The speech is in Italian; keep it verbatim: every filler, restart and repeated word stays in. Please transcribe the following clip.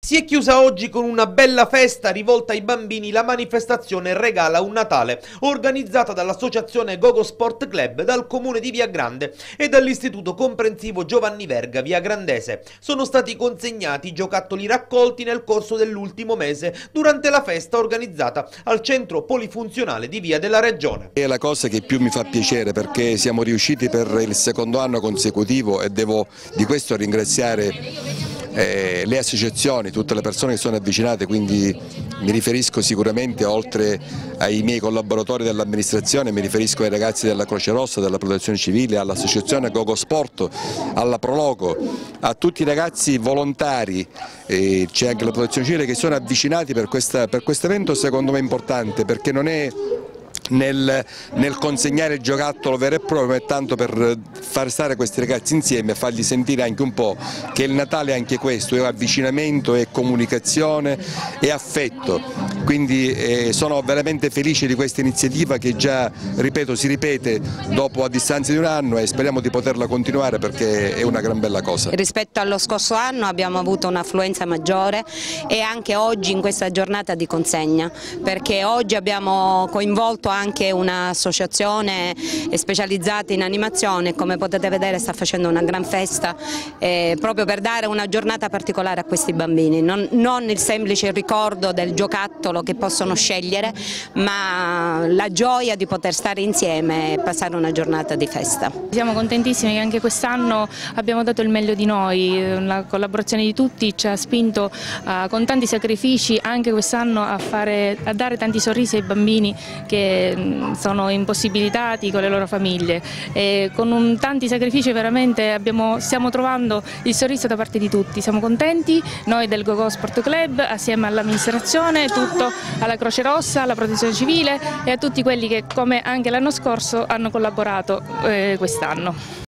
Si è chiusa oggi con una bella festa rivolta ai bambini la manifestazione Regala un Natale, organizzata dall'associazione Gogo Sport Club, dal comune di Via Grande e dall'istituto comprensivo Giovanni Verga Via Grandese. Sono stati consegnati i giocattoli raccolti nel corso dell'ultimo mese durante la festa organizzata al centro polifunzionale di Via della Regione. È la cosa che più mi fa piacere, perché siamo riusciti per il secondo anno consecutivo e devo di questo ringraziare Eh, le associazioni, tutte le persone che sono avvicinate, quindi mi riferisco sicuramente, oltre ai miei collaboratori dell'amministrazione, mi riferisco ai ragazzi della Croce Rossa, della Protezione Civile, all'associazione Gogo Sport, alla Prologo, a tutti i ragazzi volontari, eh, c'è anche la Protezione Civile, che sono avvicinati per questo per questo evento, secondo me importante, perché non è Nel, nel consegnare il giocattolo vero e proprio, ma è tanto per far stare questi ragazzi insieme e fargli sentire anche un po' che il Natale è anche questo, è avvicinamento, è comunicazione, è affetto. Quindi eh, sono veramente felice di questa iniziativa che già, ripeto, si ripete dopo a distanza di un anno e speriamo di poterla continuare, perché è una gran bella cosa. Rispetto allo scorso anno abbiamo avuto un'affluenza maggiore e anche oggi in questa giornata di consegna, perché oggi abbiamo coinvolto anche un'associazione specializzata in animazione, come potete vedere sta facendo una gran festa eh, proprio per dare una giornata particolare a questi bambini, non, non il semplice ricordo del giocattolo che possono scegliere, ma la gioia di poter stare insieme e passare una giornata di festa. Siamo contentissimi che anche quest'anno abbiamo dato il meglio di noi, la collaborazione di tutti ci ha spinto uh, con tanti sacrifici anche quest'anno a, a dare tanti sorrisi ai bambini che sono impossibilitati con le loro famiglie, e con un, tanti sacrifici veramente abbiamo, stiamo trovando il sorriso da parte di tutti. Siamo contenti noi del Gogo Sport Club, assieme all'amministrazione, tutto alla Croce Rossa, alla Protezione Civile e a tutti quelli che, come anche l'anno scorso, hanno collaborato eh, quest'anno.